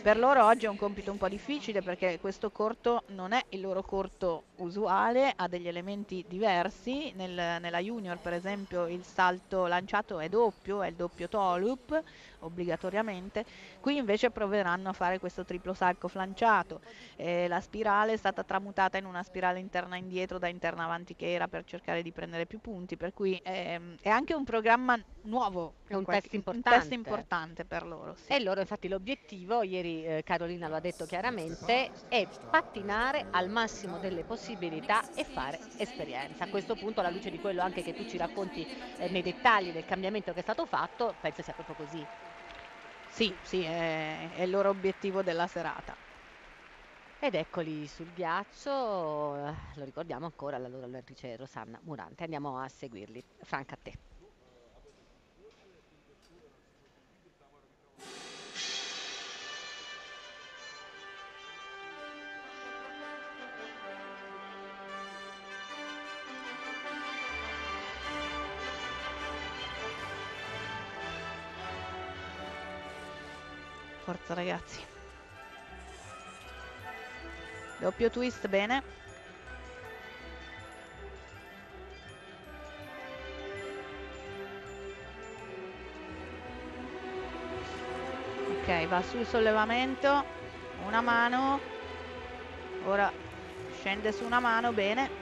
Per loro oggi è un compito un po' difficile perché questo corto non è il loro corto usuale, ha degli elementi diversi. Nella junior, per esempio, il salto lanciato è doppio, è il doppio toe loop obbligatoriamente. Qui invece proveranno a fare questo triplo salto lanciato. La spirale è stata tramutata in una spirale interna indietro da interna avanti che era per cercare di prendere più punti, per cui è anche un programma nuovo, È un test un test importante. importante per loro, sì. E loro, infatti, l'obiettivo, ieri Carolina lo ha detto chiaramente, è pattinare al massimo delle possibilità e fare esperienza. A questo punto, alla luce di quello anche che tu ci racconti nei dettagli del cambiamento che è stato fatto, penso sia proprio così. Sì, sì, è il loro obiettivo della serata. Ed eccoli sul ghiaccio, lo ricordiamo ancora, la loro allenatrice Rosanna Murante. Andiamo a seguirli. Franca, a te. Forza ragazzi. Doppio twist, bene. Ok, va sul sollevamento. Una mano. Ora scende su una mano, bene.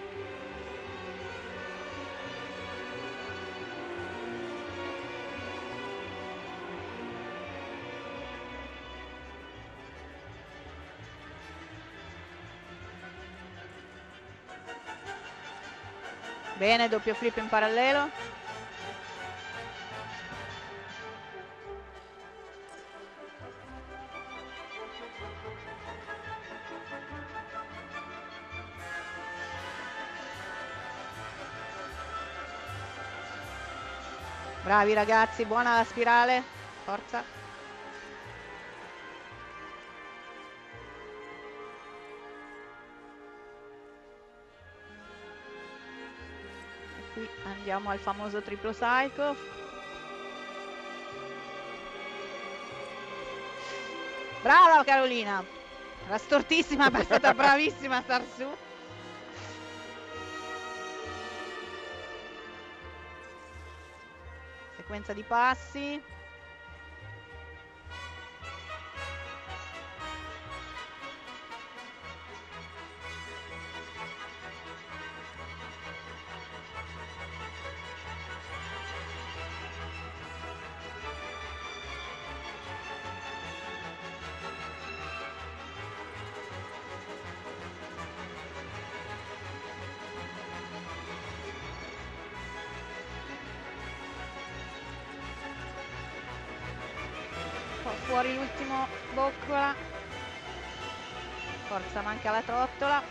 Bene, doppio flip in parallelo. Bravi ragazzi, buona la spirale. Forza. E qui andiamo al famoso triplo salto. Brava Carolina. Era stortissima, ma è stata bravissima a star su. Sequenza di passi. Fuori l'ultimo boccola. Forza, manca la trottola.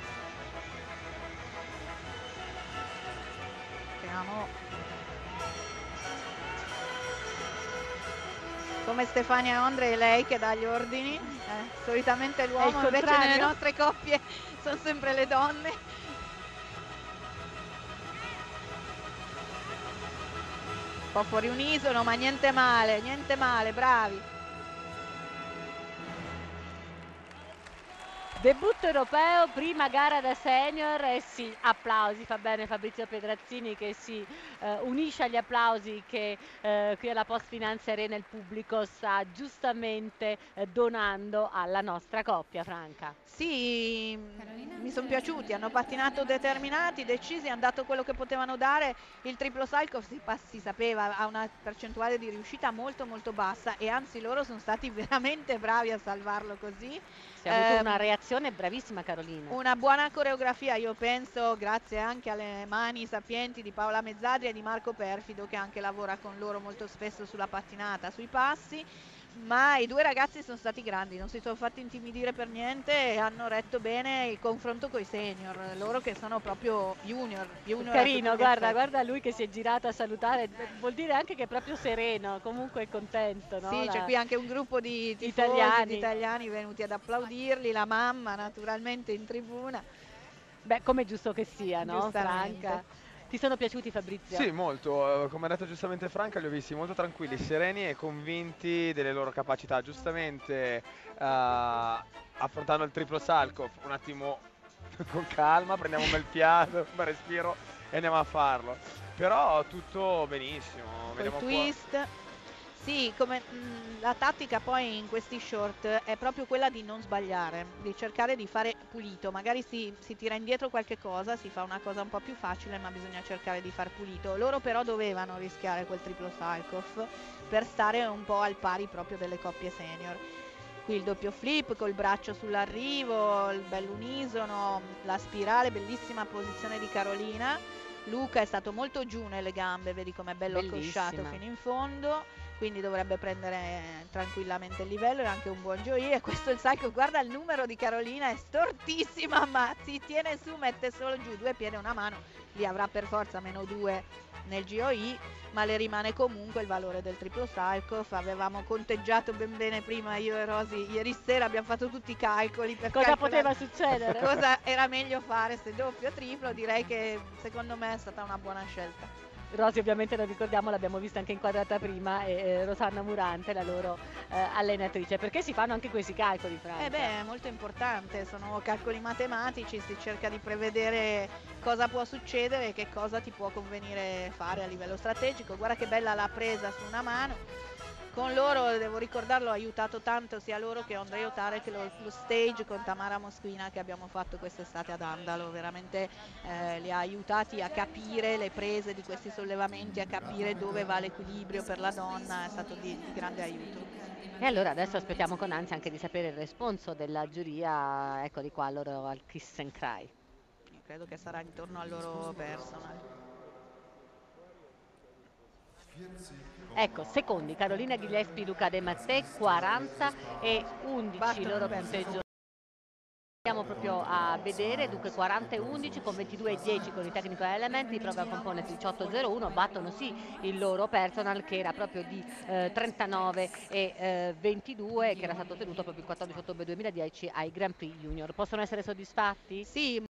Speriamo. Come Stefania Ondre, è lei che dà gli ordini. Solitamente l'uomo, invece nelle nostre coppie sono sempre le donne. Un po' fuori unisono, ma niente male, bravi. Debutto europeo, prima gara da senior, e sì, applausi, fa bene Fabrizio Pedrazzini che si unisce agli applausi che qui alla Post Finanza Arena il pubblico sta giustamente donando alla nostra coppia, Franca. Sì, mi sono piaciuti, hanno pattinato determinati, decisi, hanno dato quello che potevano dare. Il triplo salto si sapeva, ha una percentuale di riuscita molto molto bassa e anzi loro sono stati veramente bravi a salvarlo così. Si è avuto una reazione bravissima, Carolina. Una buona coreografia, io penso, grazie anche alle mani sapienti di Paola Mezzadri e di Marco Perfido, che anche lavora con loro molto spesso sulla pattinata, sui passi. Ma i due ragazzi sono stati grandi, non si sono fatti intimidire per niente e hanno retto bene il confronto con i senior, loro che sono proprio junior a tutti Carino, gli guarda, effetti. guarda lui che si è girato a salutare, vuol dire anche che è proprio sereno, comunque è contento, no? Sì, c'è qui anche un gruppo di tifosi, di Italiani. italiani venuti ad applaudirli, la mamma naturalmente in tribuna, Beh, come è giusto che sia, no, giustamente. Franca? Ti sono piaciuti, Fabrizio? Sì, molto. Come ha detto giustamente Franca, li ho visti molto tranquilli, sereni e convinti delle loro capacità. Giustamente, affrontando il triplo Salkov, un attimo con calma, prendiamo un bel fiato, un bel respiro e andiamo a farlo. Però tutto benissimo. Col Vediamo qua. twist. Sì, la tattica poi in questi short è proprio quella di non sbagliare, di cercare di fare pulito. Magari si tira indietro qualche cosa, si fa una cosa un po' più facile, ma bisogna cercare di far pulito. Loro però dovevano rischiare quel triplo Salkov per stare un po' al pari proprio delle coppie senior. Qui il doppio flip col braccio sull'arrivo, il bell'unisono, la spirale, bellissima posizione di Carolina. Luca è stato molto giù nelle gambe, vedi com'è bello accosciato fino in fondo, quindi dovrebbe prendere tranquillamente il livello e anche un buon Joy. E questo è il Salco, guarda il numero di Carolina, è stortissima, ma si tiene su, mette solo giù 2 piedi e una mano, li avrà per forza -2 nel GOI, ma le rimane comunque il valore del triplo Salkov. Avevamo conteggiato ben bene prima io e Rosy, ieri sera abbiamo fatto tutti i calcoli per cosa poteva succedere, cosa era meglio fare, se doppio o triplo. Direi che secondo me è stata una buona scelta. Rosy ovviamente lo ricordiamo, l'abbiamo vista anche inquadrata prima, e Rosanna Murante, la loro allenatrice. Perché si fanno anche questi calcoli, Franca? Beh, è molto importante, sono calcoli matematici, si cerca di prevedere cosa può succedere e che cosa ti può convenire fare a livello strategico. Guarda che bella la presa su una mano. Con loro, devo ricordarlo, ha aiutato tanto sia loro che Ondrej Otarek lo stage con Tamara Moschina che abbiamo fatto quest'estate ad Andalo. Veramente li ha aiutati a capire le prese di questi sollevamenti, a capire dove va l'equilibrio per la donna, è stato di grande aiuto. E allora adesso aspettiamo con ansia anche di sapere il responso della giuria. Eccoli qua loro al Kiss and Cry. Io credo che sarà intorno al loro personal. Ecco, secondi Carolina Gillespie, Luca De Mattei, 40 e 11 loro punteggio. Andiamo proprio a vedere, dunque 40 e 11 con 22 e 10 con i technical element, di Program Component 18.01, battono sì il loro personal che era proprio di 39 e 22, che era stato ottenuto proprio il 14 ottobre 2010 ai Grand Prix Junior. Possono essere soddisfatti? Sì.